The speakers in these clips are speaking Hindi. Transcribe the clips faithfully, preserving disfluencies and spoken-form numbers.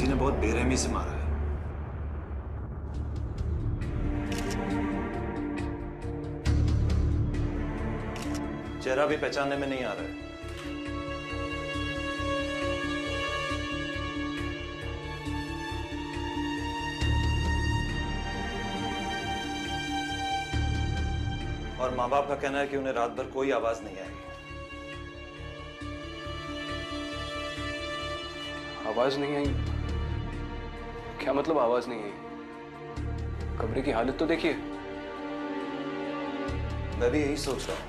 किसी ने बहुत बेरहमी से मारा है। चेहरा भी पहचानने में नहीं आ रहा है। और माँ बाप का कहना है कि उन्हें रात भर कोई आवाज नहीं आई। आवाज नहीं आई? क्या मतलब आवाज नहीं आई? कमरे की हालत तो देखिए। मैं भी यही सोच रहा हूं।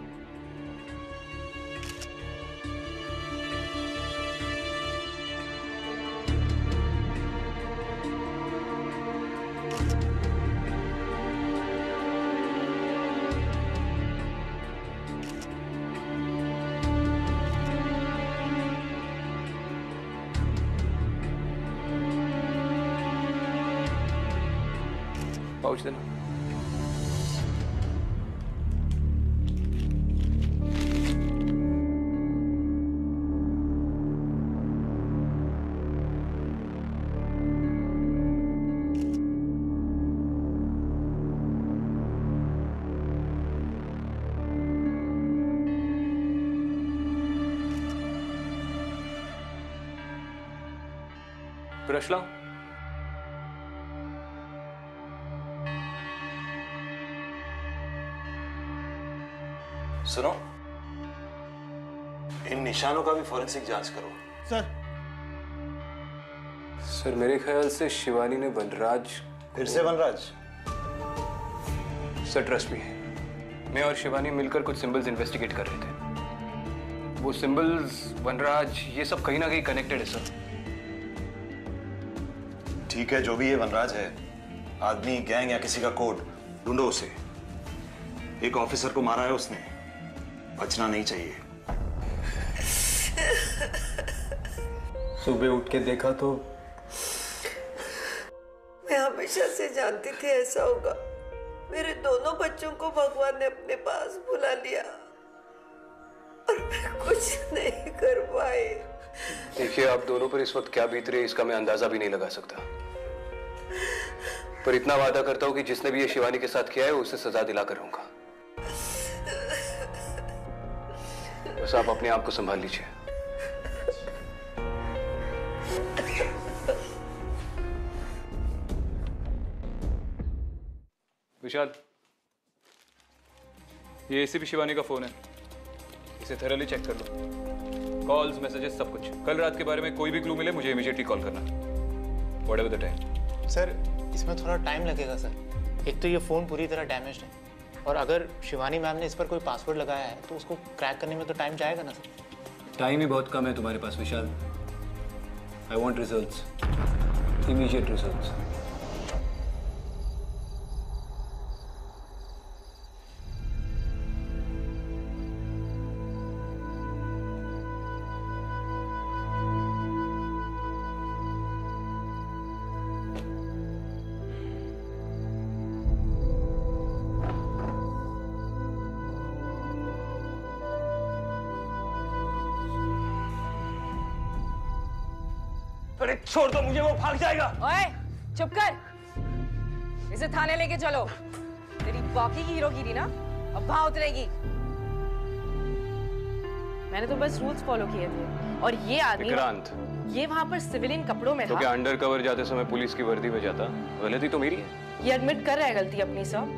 पाउच देना। ब्रश लाओ। सुनो, इन निशानों का भी फॉरेंसिक जांच करो। सर सर मेरे ख्याल से शिवानी ने वनराज। फिर से वनराज? सर ट्रस्ट मी, मैं और शिवानी मिलकर कुछ सिंबल्स इन्वेस्टिगेट कर रहे थे। वो सिंबल्स, वनराज, ये सब कहीं ना कहीं कनेक्टेड है सर। ठीक है, जो भी ये वनराज है, आदमी, गैंग या किसी का कोड, ढूंढो उसे। एक ऑफिसर को मारा है उसने, बचना नहीं चाहिए। सुबह उठ के देखा तो मैं हमेशा से जानती थी ऐसा होगा। मेरे दोनों बच्चों को भगवान ने अपने पास बुला लिया और मैं कुछ नहीं कर पाई। देखिए, आप दोनों पर इस वक्त क्या बीत रही है इसका मैं अंदाजा भी नहीं लगा सकता, पर इतना वादा करता हूं कि जिसने भी ये शिवानी के साथ किया है उसे सजा दिलाकर रहूंगा। बस आप अपने आप को संभाल लीजिए। विशाल, ये एसीपी शिवानी का फोन है, इसे थरली चेक कर लो। कॉल्स, मैसेजेस, सब कुछ। कल रात के बारे में कोई भी क्लू मिले मुझे इमीडिएटली कॉल करना, व्हाटएवर द टाइम। सर इसमें थोड़ा टाइम लगेगा सर। एक तो ये फ़ोन पूरी तरह डैमेज्ड है, और अगर शिवानी मैम ने इस पर कोई पासवर्ड लगाया है तो उसको क्रैक करने में तो टाइम जाएगा ना सर। टाइम ही बहुत कम है तुम्हारे पास Vishal. I want results, immediate results. अरे छोड़ दो मुझे, वो भाग जाएगा। ओए, चुप कर। इसे थाने लेके चलो। तेरी बाकी की हीरोगिरी ना अब वहां उतरेगी। मैंने तो बस रूल्स फॉलो किए थे, और ये आदमी विक्रांत, ये वहां पर सिविलियन कपड़ों में तो था। क्या अंडर कवर जाते समय पुलिस की वर्दी में जाता? गलती तो मेरी है। ये एडमिट कर रहा है गलती अपनी सब।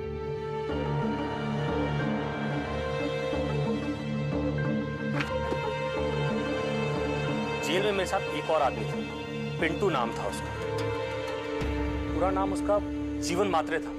जेल में मेरे साथ एक और आदमी था, पिंटू नाम था उसका। पूरा नाम उसका जीवन मात्रे था।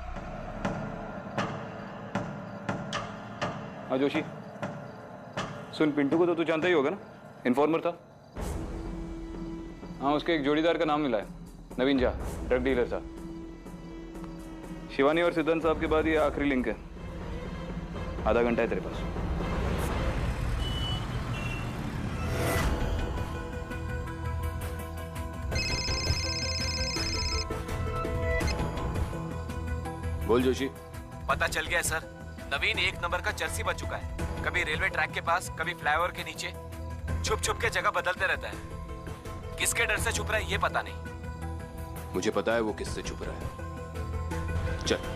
हाँ जोशी, सुन, पिंटू को तो तू जानता ही होगा ना, इन्फॉर्मर था। हाँ, उसके एक जोड़ीदार का नाम मिला है, नवीन झा, ड्रग डीलर था। शिवानी और सिद्धांत साहब के बाद ये आखिरी लिंक है। आधा घंटा है तेरे पास। बोल जोशी। पता चल गया सर, नवीन एक नंबर का चर्सी बन चुका है। कभी रेलवे ट्रैक के पास, कभी फ्लाईओवर के नीचे, छुप छुप के जगह बदलते रहता है। किसके डर से छुप रहा है ये पता नहीं। मुझे पता है वो किससे छुप रहा है। चल।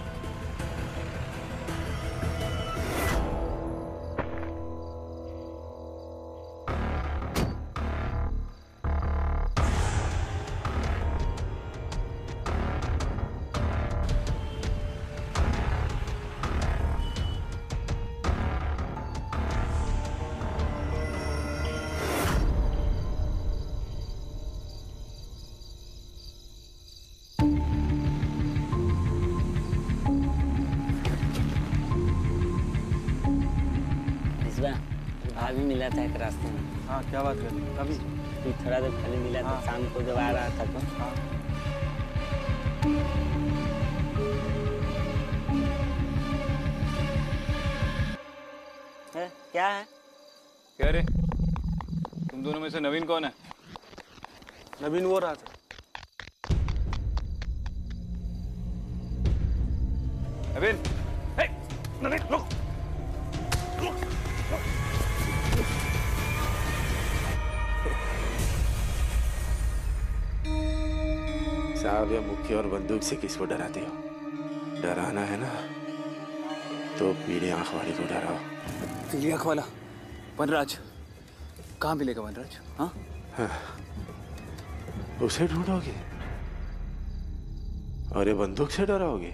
भाभी मिला था एक रास्ते में। हाँ, क्या बात कर अभी तू थोड़ा देर पहले मिला था। शाम को जब आ रहा था तो हाँ। है, क्या है? क्या रे, तुम दोनों में से नवीन कौन है? नवीन वो रहा था। नवीन, हे, नवीन रुक। साहब, ये मुक्के और बंदूक से किसको डराते हो? डराना है ना तो पीले आंख वाली को डराओ। पीली आंख वाला वनराज कहाँ मिलेगा? वनराज? हाँ, हाँ। उसे ढूंढोगे और ये बंदूक से डराओगे?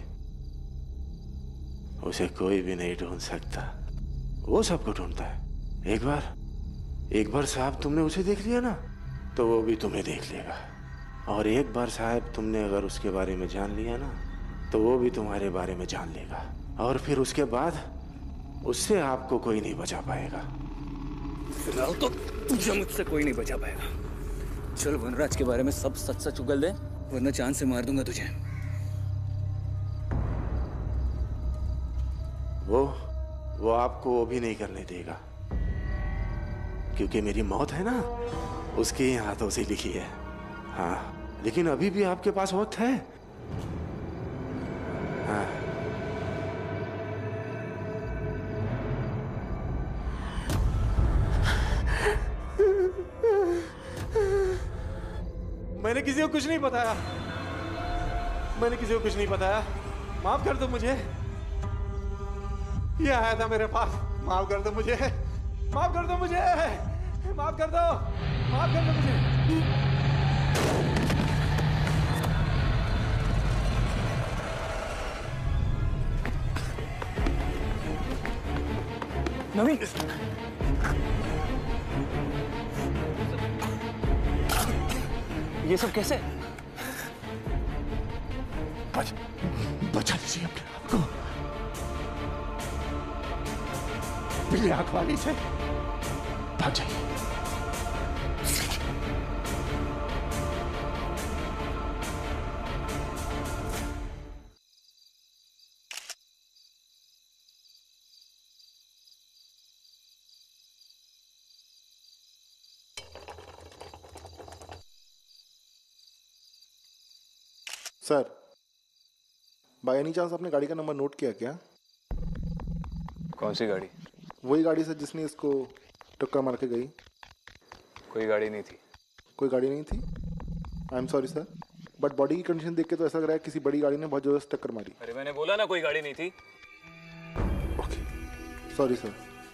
उसे कोई भी नहीं ढूंढ सकता, वो सबको ढूंढता है। एक बार एक बार साहब तुमने उसे देख लिया ना तो वो भी तुम्हें देख लेगा, और एक बार साहब तुमने अगर उसके बारे में जान लिया ना तो वो भी तुम्हारे बारे में जान लेगा, और फिर उसके बाद उससे आपको कोई नहीं बचा पाएगा। फिलहाल तो तुझे मुझसे कोई नहीं बचा पाएगा। चल वनराज के बारे में सब सच सच उगल दे, वरना चांद से मार दूंगा तुझे। वो वो आपको वो भी नहीं करने देगा, क्योंकि मेरी मौत है ना उसके ही हाथों से लिखी है। हाँ, लेकिन अभी भी आपके पास वक्त है। हाँ। मैंने किसी को कुछ नहीं बताया, मैंने किसी को कुछ नहीं बताया। माफ कर दो मुझे, ये आया था मेरे पास। माफ कर दो मुझे, माफ कर दो मुझे, माफ कर दो, माफ कर दो मुझे। नवीन, ये सब कैसे? बच, बचा लीजिए अपने आप को पीली आंख वाली से। भाग जाइए। सर, बाय एनी चांस आपने गाड़ी का नंबर नोट किया क्या? कौन सी गाड़ी? वही गाड़ी सर जिसने इसको टक्कर मार के गई। कोई गाड़ी नहीं थी। कोई गाड़ी नहीं थी? I am sorry sir, but body की कंडीशन देख के तो ऐसा लग रहा है किसी बड़ी गाड़ी ने बहुत जोर से टक्कर मारी। अरे मैंने बोला ना कोई गाड़ी नहीं थी। Okay, sorry sir.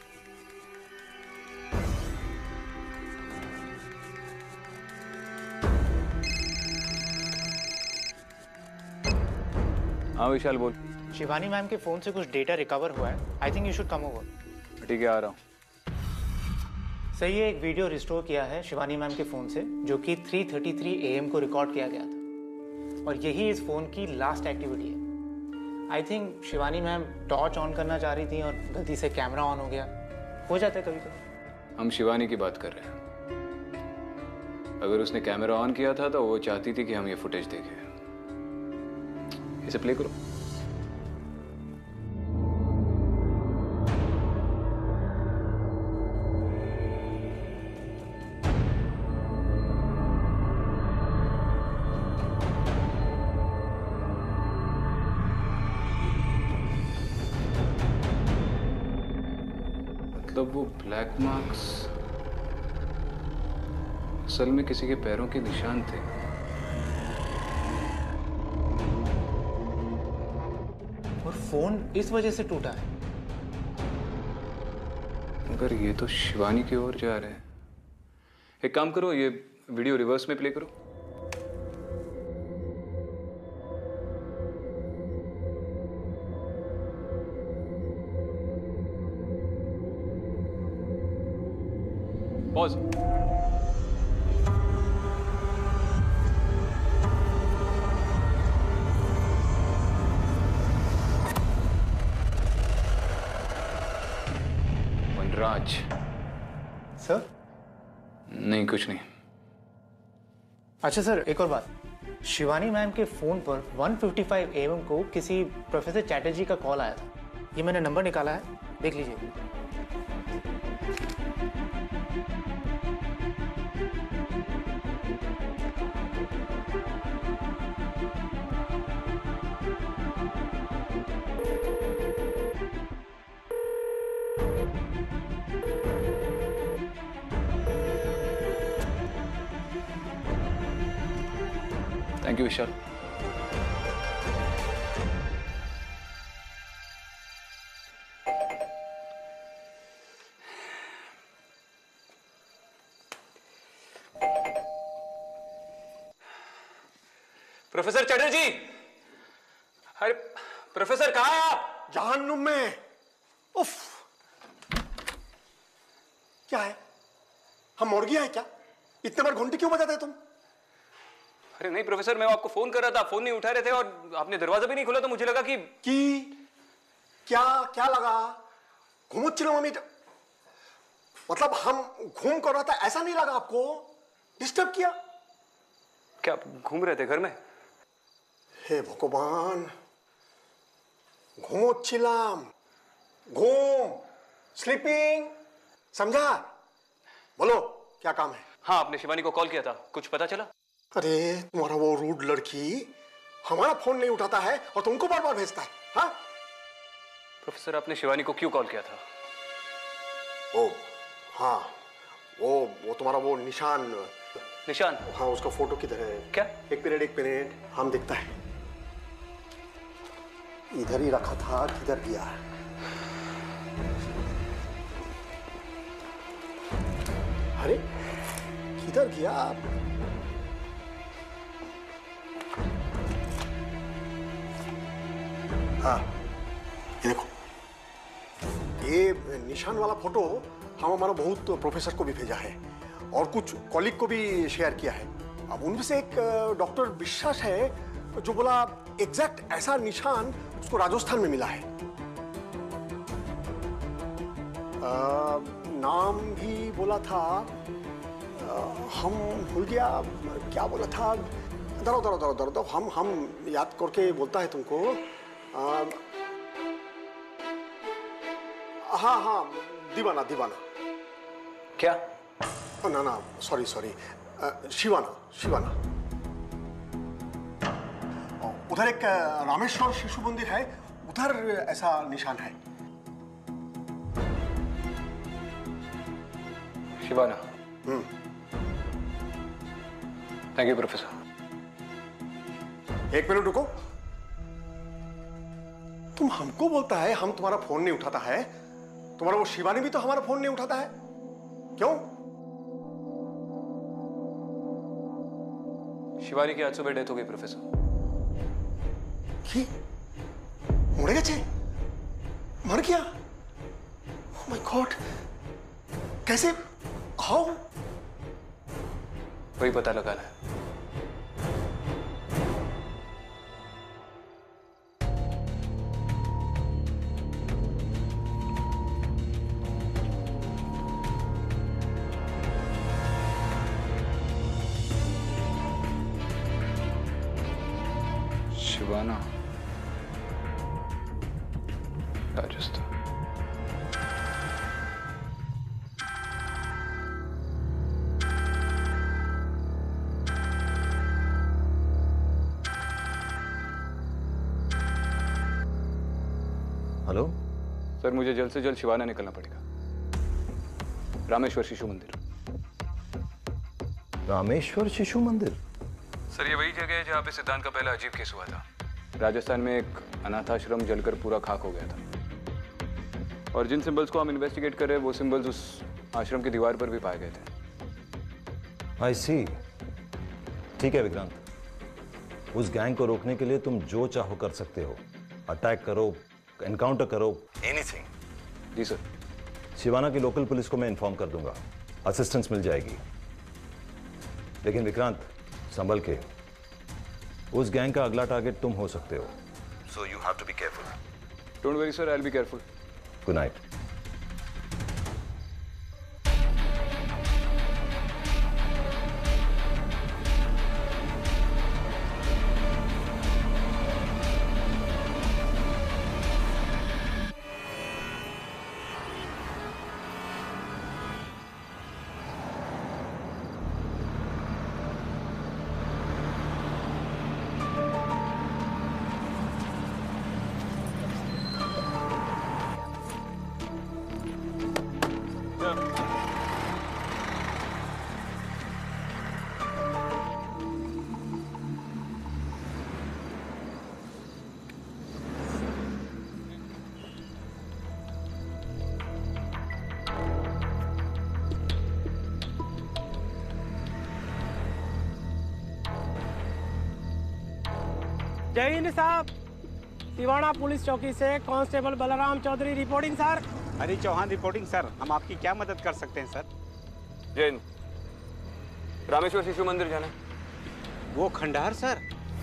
हाँ विशाल बोल। शिवानी मैम के फोन से कुछ डेटा रिकवर हुआ है। I think you should come over. ठीक है, आ रहा हूँ। सही है, एक वीडियो रिस्टोर किया है शिवानी मैम के फोन से, जो कि three thirty three A M को रिकॉर्ड किया गया था, और यही इस फोन की लास्ट एक्टिविटी है। I think Shivani ma'am torch on करना चाह रही थी और गलती से कैमरा ऑन हो गया। हो जाता है कभी कभी। हम शिवानी की बात कर रहे हैं। अगर उसने कैमरा ऑन किया था तो वो चाहती थी कि हम ये फुटेज देखें। इसे प्ले करो। मतलब वो ब्लैक मार्क्स असल में किसी के पैरों के निशान थे। और फोन इस वजह से टूटा है। मगर ये तो शिवानी की ओर जा रहे हैं। एक काम करो, ये वीडियो रिवर्स में प्ले करो। पॉज। वनराज। सर? नहीं, कुछ नहीं। अच्छा सर, एक और बात। शिवानी मैम के फोन पर one fifty five A M को किसी प्रोफेसर चैटर्जी का कॉल आया था। ये मैंने नंबर निकाला है, देख लीजिए। Thank you Vishal. Professor Chatterjee! अरे प्रोफेसर, कहाँ हैं आप? जहन्नुम में। उफ, क्या है? हम मुड़ गया है क्या? इतने बार घंटी क्यों बजाते तुम? अरे नहीं प्रोफेसर, मैं आपको फोन कर रहा था, फोन नहीं उठा रहे थे और आपने दरवाजा भी नहीं खोला, तो मुझे लगा कि कि क्या क्या लगा? घुमुच्चिलो मम्मी, मतलब हम घूम कर रहा था, ऐसा नहीं लगा आपको? डिस्टर्ब किया? क्या घूम रहे थे घर में? हे भगवान, घुमुच्चिलाम, घूम, स्लीपिंग, समझा? बोलो क्या काम है? हाँ, आपने शिवानी को कॉल किया था, कुछ पता चला? अरे तुम्हारा वो रूड लड़की हमारा फोन नहीं उठाता है और तुमको बार बार भेजता है। हाँ प्रोफेसर, आपने शिवानी को क्यों कॉल किया था? ओ हाँ, वो वो तुम्हारा वो निशान निशान हाँ, उसका फोटो किधर है? क्या? एक मिनट एक मिनट, हम दिखता है। इधर ही रखा था, किधर गया? अरे किधर गया? हाँ, ये देखो, ये निशान वाला फोटो हम हमारा बहुत प्रोफेसर को भी भेजा है और कुछ कॉलीग को भी शेयर किया है। अब उनमें से एक डॉक्टर विश्वास है जो बोला एग्जैक्ट ऐसा निशान उसको राजस्थान में मिला है। आ, नाम भी बोला था, आ, हम भूल गया क्या बोला था। दरो दरो दरो दरो दरो हम हम याद करके बोलता है तुमको। आ, हाँ हाँ, दीवाना दीवाना। क्या? ना ना, सॉरी सॉरी, शिवाना शिवाना। उधर एक रामेश्वर शिशु मंदिर है, उधर ऐसा निशान है। शिवाना। हम्म। Thank you professor. एक मिनट रुको। तुम हमको बोलता है हम तुम्हारा फोन नहीं उठाता है, तुम्हारा वो शिवानी भी तो हमारा फोन नहीं उठाता है, क्यों? शिवानी की आज सुबह डेथ हो गई प्रोफेसर। मर गए? मर गया? ओह माय गॉड, कैसे? हाउ? वही पता लगाना है। शिवाना, राजस्थान। हेलो सर, मुझे जल्द से जल्द शिवाना निकलना पड़ेगा। रामेश्वर शिशु मंदिर। रामेश्वर शिशु मंदिर? सर, ये वही जगह है जहाँ पे सिद्धांत का पहला अजीब केस हुआ था। राजस्थान में एक अनाथाश्रम जलकर पूरा खाक हो गया था, और जिन सिंबल्स को हम इन्वेस्टिगेट कर रहे हैं वो सिंबल्स उस आश्रम की दीवार पर भी पाए गए थे। आई सी। ठीक है विक्रांत, उस गैंग को रोकने के लिए तुम जो चाहो कर सकते हो। अटैक करो, एनकाउंटर करो, एनीथिंग। जी सर। शिवाना की लोकल पुलिस को मैं इन्फॉर्म कर दूंगा, असिस्टेंस मिल जाएगी। लेकिन विक्रांत, संभल के। उस गैंग का अगला टारगेट तुम हो सकते हो, so you have to be careful. Don't worry sir, I will be careful. Good night. जय हिंद साहब, सिवाना पुलिस चौकी से constable Balram Chaudhary reporting sir. Hari Chauhan reporting sir. हम आपकी क्या मदद कर सकते हैं सर? जैन, रामेश्वर शिशु मंदिर जाना। वो खंडहर सर?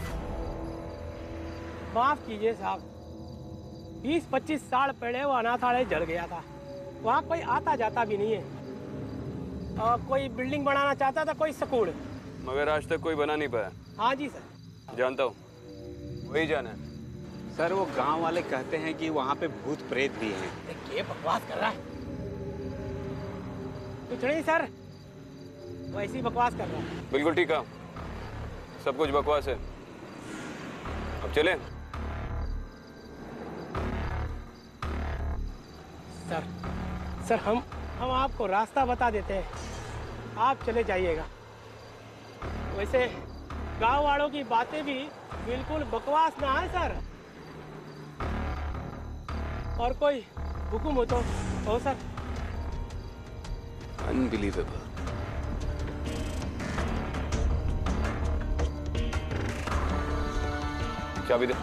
माफ कीजिए साहब, बीस पच्चीस साल पहले वो अनाथालय जल गया था। वहाँ कोई आता जाता भी नहीं है। और कोई बिल्डिंग बनाना चाहता था, कोई स्कूल, मगर आज तक कोई बना नहीं पाया। हाँ जी सर। जानता हूँ, वही जाना है। सर, वो गांव वाले कहते हैं कि वहाँ पे भूत प्रेत भी हैं। ये बकवास कर रहा है। कुछ नहीं सर, वैसी बकवास कर रहा है। बिल्कुल ठीक है, सब कुछ बकवास है। अब चलें? सर सर हम हम आपको रास्ता बता देते हैं, आप चले जाइएगा। वैसे गांव वालों की बातें भी बिल्कुल बकवास ना है सर। और कोई हुक्म हो तो हो सर। अनबिलीवेबल। चाबी दे।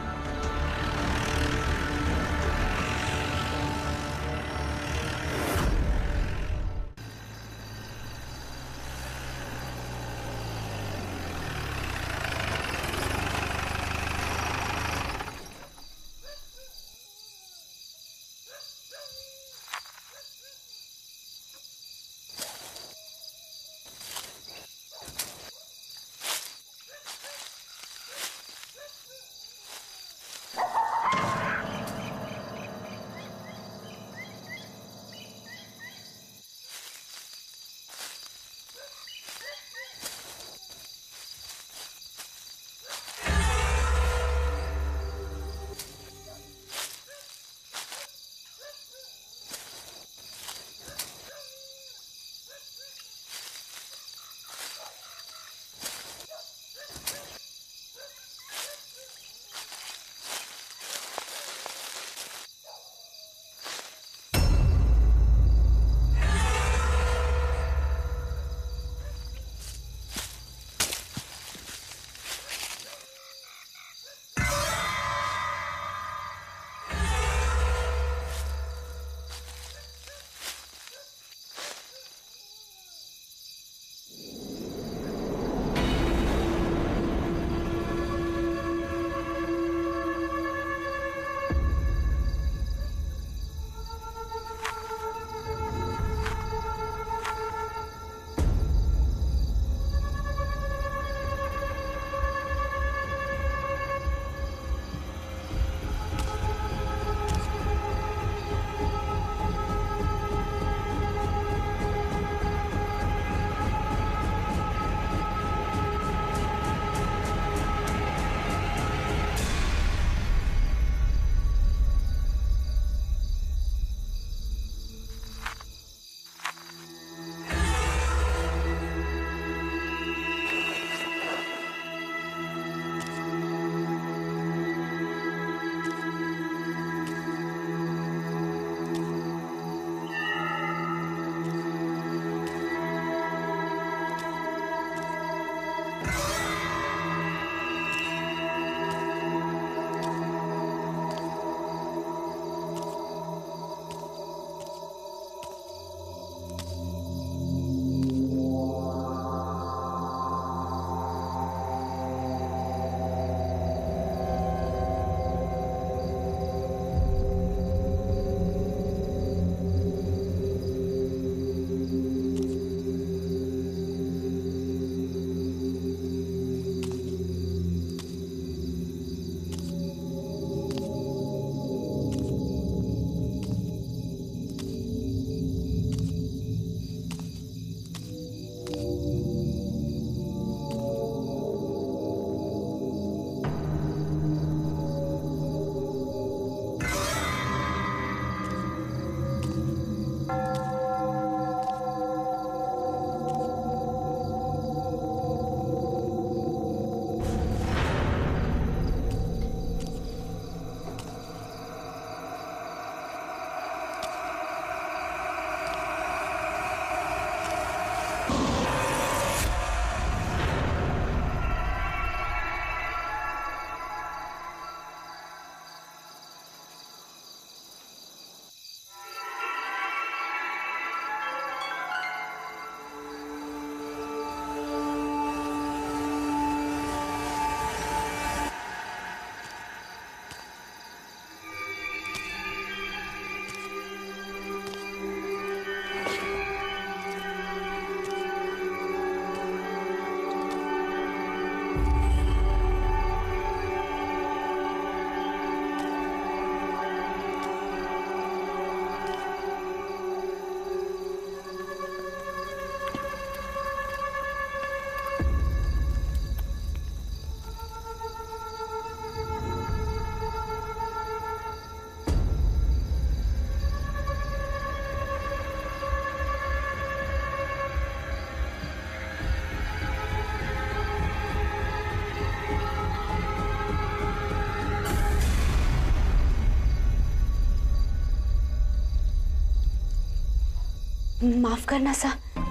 माफ करना सा।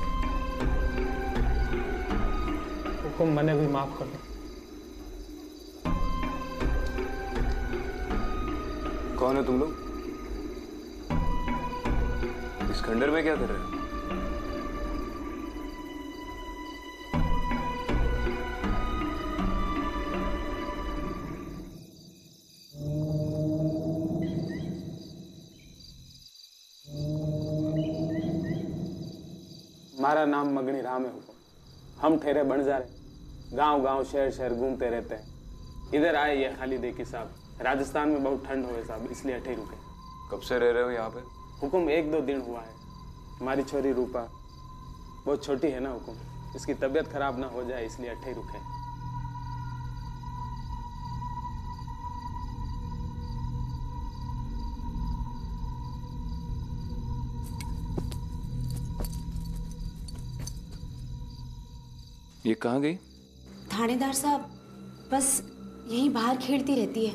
हुकुम मने भी माफ कर दो। कौन है तुम लोग? इस खंडर में क्या कर रहे हो? हमारा नाम मगनी राम है हुकुम। हम ठहरे बंजारे, गांव गांव शहर शहर घूमते रहते हैं। इधर आए ये खाली देखी साहब, राजस्थान में बहुत ठंड हुए साहब, इसलिए अठे रुके। कब से रह रहे हो यहाँ पे? हुकुम एक दो दिन हुआ है। हमारी छोरी रूपा बहुत छोटी है ना हुकुम, इसकी तबीयत खराब ना हो जाए इसलिए अठे रुके। ये कहाँ गई? थानेदार साहब बस यहीं बाहर खेलती रहती है।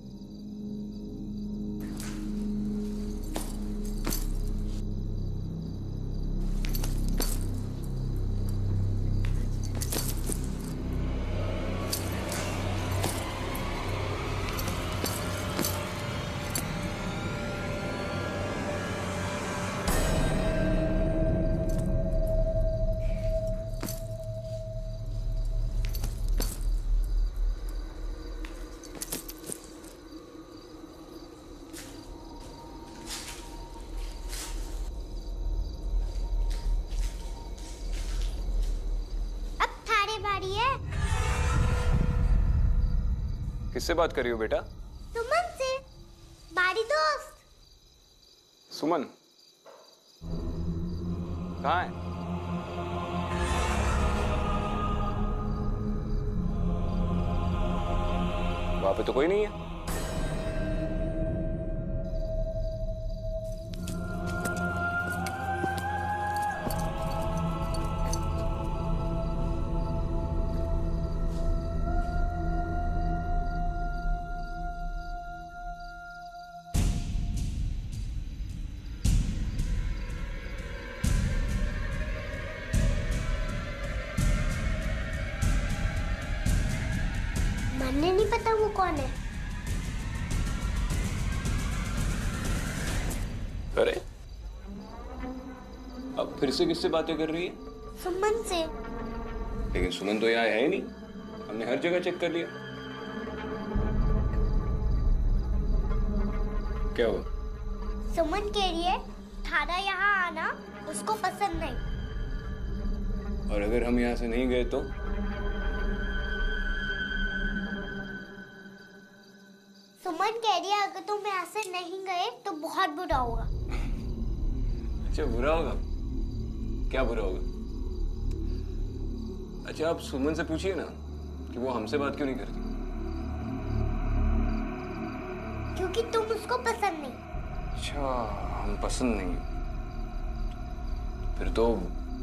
किससे बात कर रही हो बेटा? सुमन से, बारी दोस्त। सुमन कहाँ है? वहां पे तो कोई नहीं है। मन्ने नहीं पता वो कौन है। अरे अब फिर से किससे बातें कर रही है? सुमन से। लेकिन सुमन तो यहाँ है ही नहीं, हमने हर जगह चेक कर लिया। क्या हुआ? सुमन कह रही है थाना यहाँ आना उसको पसंद नहीं। और अगर हम यहाँ से नहीं गए तो? सुमन कह रही है अगर तुम यहाँ से नहीं गए तो बहुत बुरा होगा। अच्छा बुरा होगा? क्या बुरा होगा? अच्छा आप सुमन से पूछिए ना कि वो हमसे बात क्यों नहीं करती। क्योंकि तुम उसको पसंद नहीं। अच्छा हम पसंद नहीं, फिर तो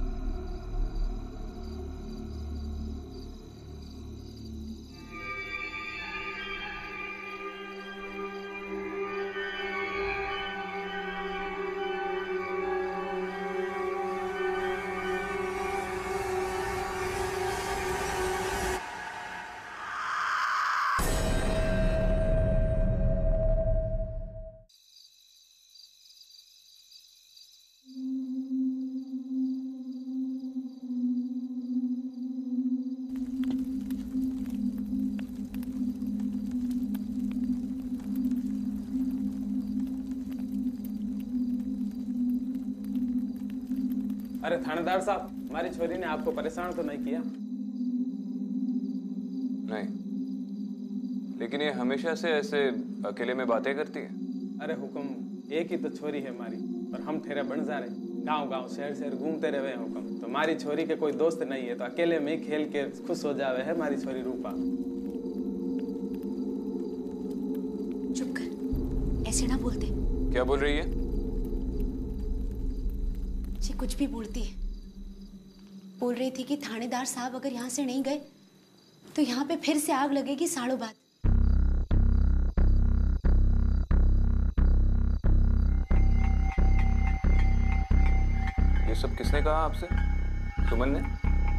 अरे थानेदार साहब, हमारी छोरी ने आपको परेशान तो नहीं किया? नहीं, लेकिन ये हमेशा से ऐसे अकेले में बातें करती है। अरे हुकुम एक ही तो छोरी है हमारी, पर हम ठहरे बंजारे, गांव गांव शहर शहर घूमते रहे हुकुम। तो हमारी छोरी के कोई दोस्त नहीं है तो अकेले में ही खेल के खुश हो जावे है हमारी छोरी रूपा। चुप कर, ऐसे ना बोलते। क्या बोल रही है? जी कुछ भी बोलती है। बोल रही थी कि थानेदार साहब अगर यहाँ से नहीं गए तो यहाँ पे फिर से आग लगेगी सालों बाद। ये सब किसने कहा आपसे? सुमन ने?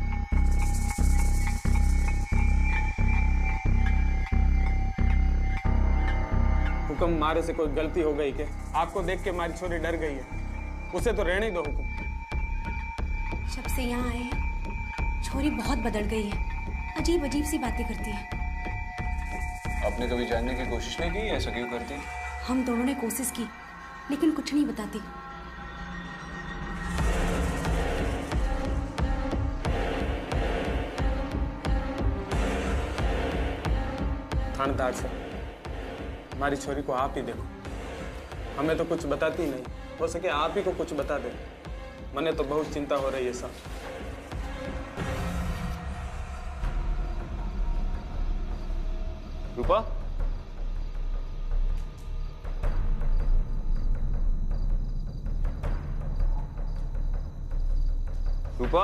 हुक्म, मारे से कोई गलती हो गई क्या? आपको देख के हमारी छोरी डर गई है, उसे तो रहने दो। हुक्म, जब से यहाँ आए हैं छोरी बहुत बदल गई है, अजीब अजीब सी बातें करती है। आपने कभी जानने की कोशिश नहीं की ऐसा क्यों करती? हम दोनों ने कोशिश की लेकिन कुछ नहीं बताती। थानेदार से हमारी छोरी को आप ही देखो, हमें तो कुछ बताती नहीं, हो सके आप ही को कुछ बता दे। मने तो बहुत चिंता हो रही है साहब। रूपा, रूपा,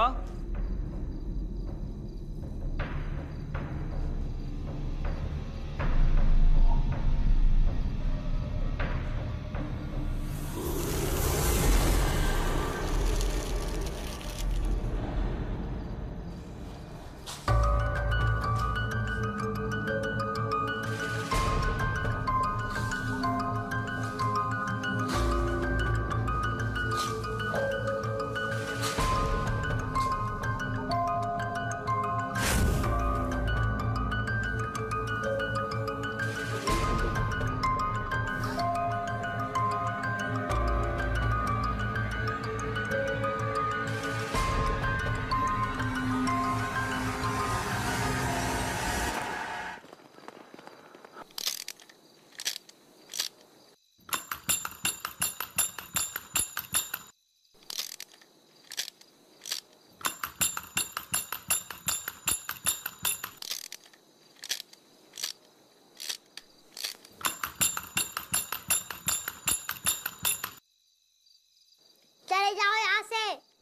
चले जाओ यहाँ से,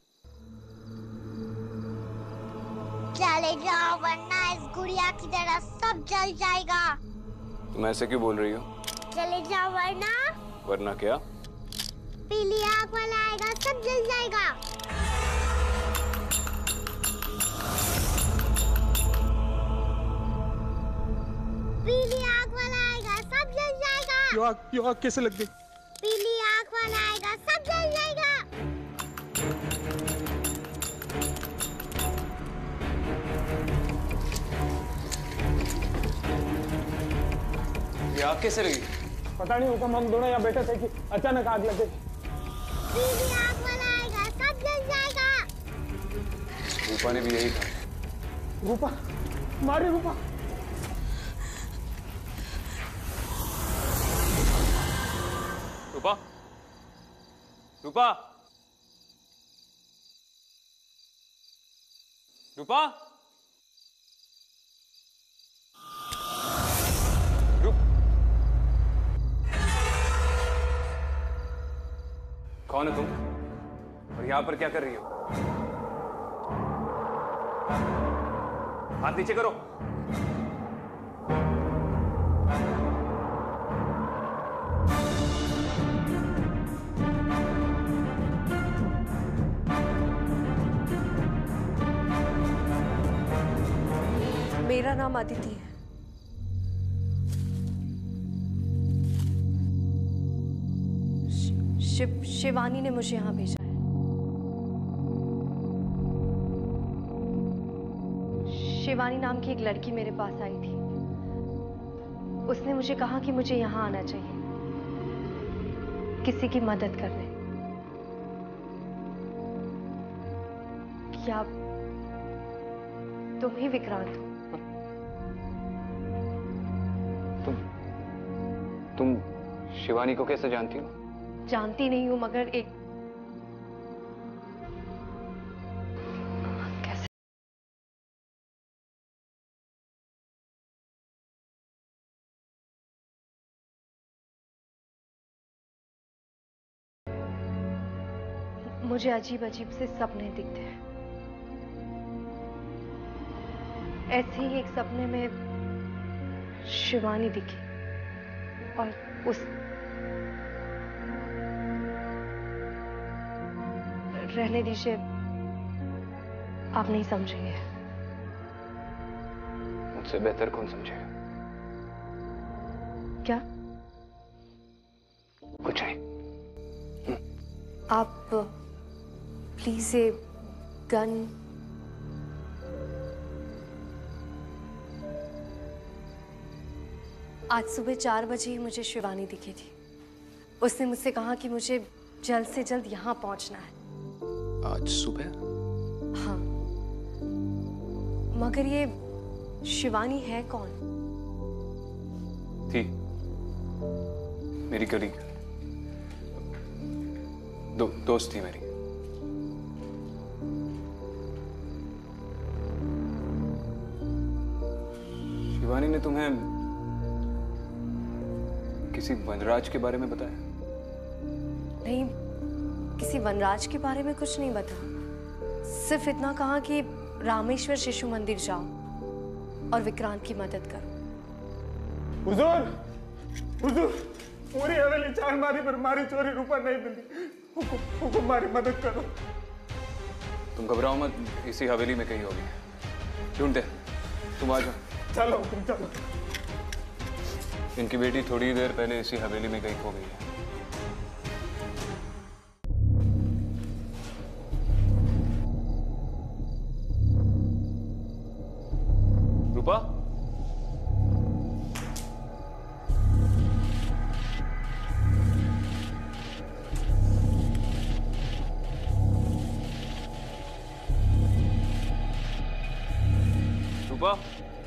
चले जाओ वरना इस गुड़िया की तरह सब जल जाएगा। तुम ऐसे क्यों बोल रही हो? चले जाओ वरना वरना क्या? पीली आँख वाला आएगा, सब जल जाएगा। पीली आँख वाला आएगा, सब जल जाएगा। ये आग, ये आग कैसे लग गई? पीली आँख वाला आएगा, सब जल जाएगा। ये आग कैसे लगी? पता नहीं हुक्म, हम दोनों यहाँ बैठे थे कि अचानक आग लग गई। पीली आँख वाला आएगा, सब जल जाएगा। रूपा ने भी यही कहा। रूपा, मारी रूपा। रूपा, रूपा, रूपा, रूप, कौन है तुम और यहां पर क्या कर रही हो? हाथ नीचे करो। मेरा नाम अदिति है। शिव शिवानी ने मुझे यहाँ भेजा है। शिवानी नाम की एक लड़की मेरे पास आई थी। उसने मुझे कहा कि मुझे यहाँ आना चाहिए किसी की मदद करने। क्या तुम ही विक्रांत हो? तुम तुम शिवानी को कैसे जानती हो? जानती नहीं हूं मगर एक कैसे मुझे अजीब अजीब से सपने दिखते हैं। ऐसे ही एक सपने में शिवानी दिखी और उस रहने दीजिए, आप नहीं समझेंगे। मुझसे बेहतर कौन समझेगा? क्या? कुछ नहीं। आप प्लीज ये गन आज सुबह चार बजे ही मुझे शिवानी दिखी थी। उसने मुझसे कहा कि मुझे जल्द से जल्द यहाँ पहुंचना है। आज सुबह? हाँ, मगर ये शिवानी है कौन? थी मेरी कलीग, दो, दोस्त थी मेरी। शिवानी ने तुम्हें किसी वनराज के बारे में बताया? नहीं, किसी वनराज के बारे में कुछ नहीं बताया। सिर्फ इतना कहा कि रामेश्वर शिशु मंदिर जाओ और विक्रांत की मदद करो। हुजूर, हुजूर, पूरी हवेली चार मारी पर मारी चोरी रुपया नहीं मिली। हुकुम, हुकुम मारी मदद करो। तुम घबराओ मत, इसी हवेली में कहीं होगी। ढूंढते, तुम आ जाओ। चलो हुकुम, चलो। इनकी बेटी थोड़ी देर पहले इसी हवेली में कहीं खो गई है। रूपा? रूपा?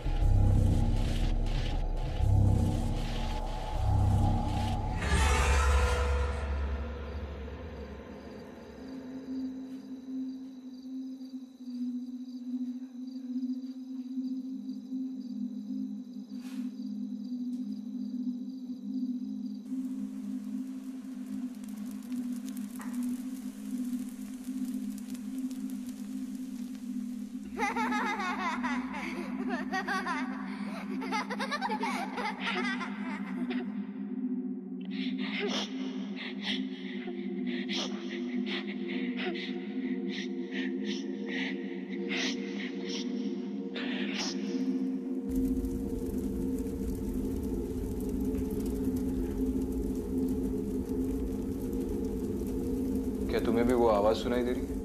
क्या तुम्हें भी वो आवाज सुनाई दे रही है?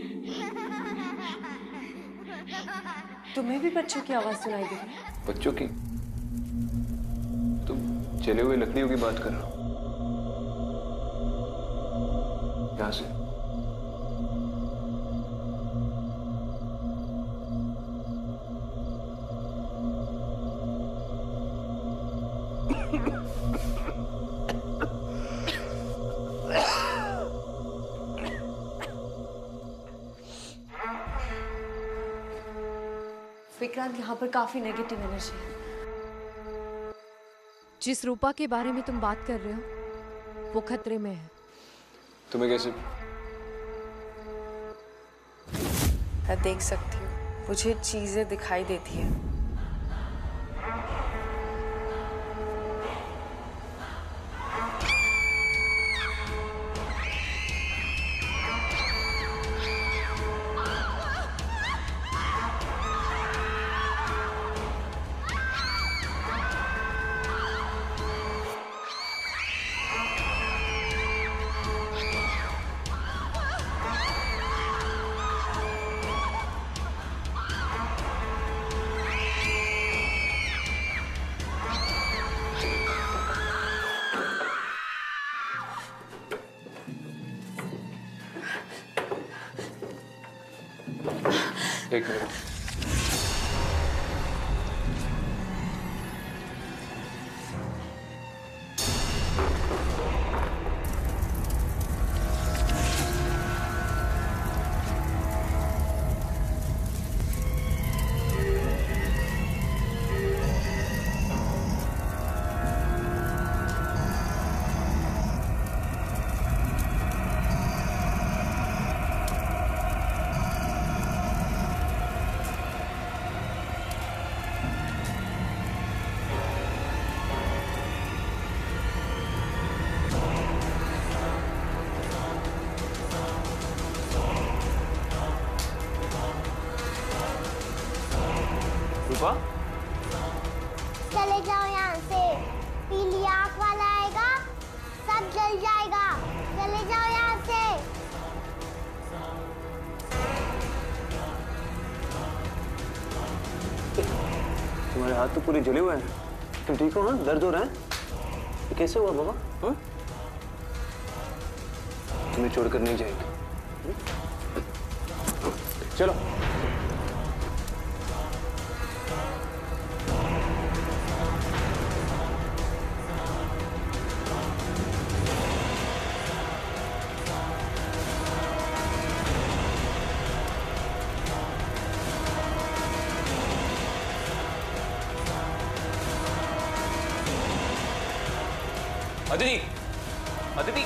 तुम्हें भी बच्चों की आवाज सुनाई दे रही है? बच्चों की? तुम चले हुए लकड़ियों की बात कर रहे हो? यहां से? विक्रांत, यहाँ पर काफी नेगेटिव एनर्जी है। जिस रूपा के बारे में तुम बात कर रहे हो वो खतरे में है। तुम्हें कैसे? मैं देख सकती हूँ, मुझे चीजें दिखाई देती है। एक मिनट। सब जल जाएगा। चले जाओ यहाँ से। तुम्हारे हाथ तो पूरे जले हुए हैं। तुम ठीक हो? हाँ, दर्द हो रहा है? ये कैसे हुआ बाबा? हाँ? तुम्हें छोड़कर नहीं जाएगी। चलो। अदिति, अदिति,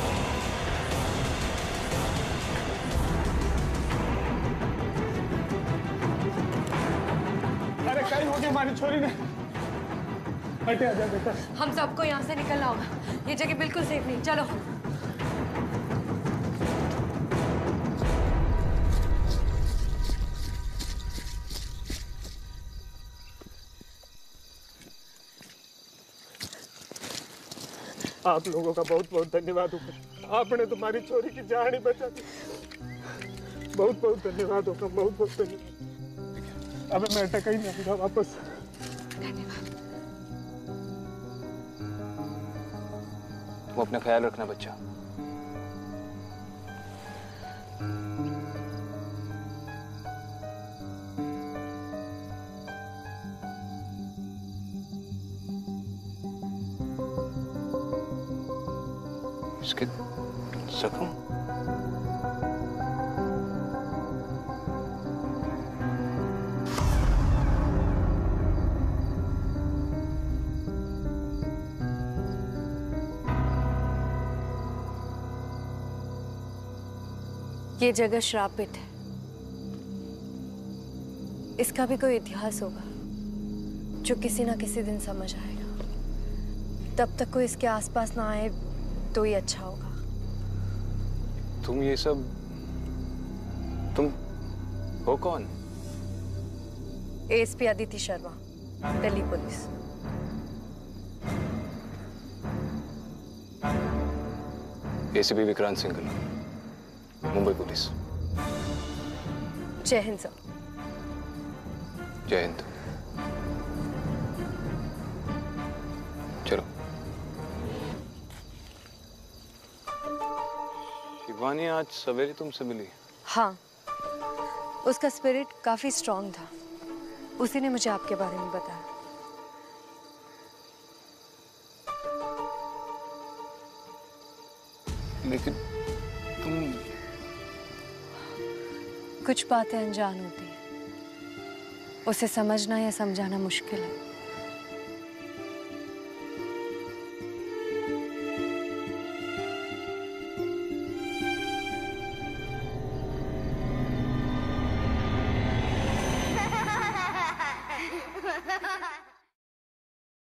अरे कहीं हो गया हमारी छोरी ने। हटे आ जा बेटा। हम सबको यहाँ से निकलना होगा। ये जगह बिल्कुल सेफ नहीं। चलो। आप लोगों का बहुत बहुत धन्यवाद होगा। आपने तुम्हारी छोरी की जान ही बचा दी। बहुत बहुत धन्यवाद होगा। बहुत बहुत धन्यवाद। अब मैं अटक ही नहीं आऊंगा वापस। तुम अपना ख्याल रखना बच्चा। इसके जख्म ये जगह श्रापित है। इसका भी कोई इतिहास होगा जो किसी ना किसी दिन समझ आएगा। तब तक कोई इसके आसपास ना आए तो ही अच्छा होगा। तुम ये सब, तुम हो कौन? ASP Aditi Sharma, Delhi police. ACP Vikrant Singhal, Mumbai police. जय हिंद सर। जय हिंद। चलो। शिवानी आज सवेरे तुमसे मिली? हाँ, उसका स्पिरिट काफी स्ट्रांग था। उसी ने मुझे आपके बारे में बताया। लेकिन तुम... कुछ बातें अनजान होती हैं। उसे समझना या समझाना मुश्किल है।